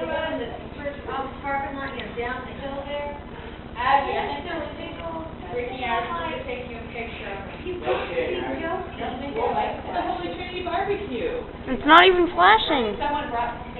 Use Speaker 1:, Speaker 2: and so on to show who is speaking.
Speaker 1: in the first parking lot, down the hill there.
Speaker 2: Abby, I think
Speaker 1: There were people.
Speaker 2: Ricky asked me to take you a picture of it.
Speaker 1: You must be joking.
Speaker 2: The Holy Trinity barbecue.
Speaker 3: It's not even flashing.
Speaker 2: Someone brought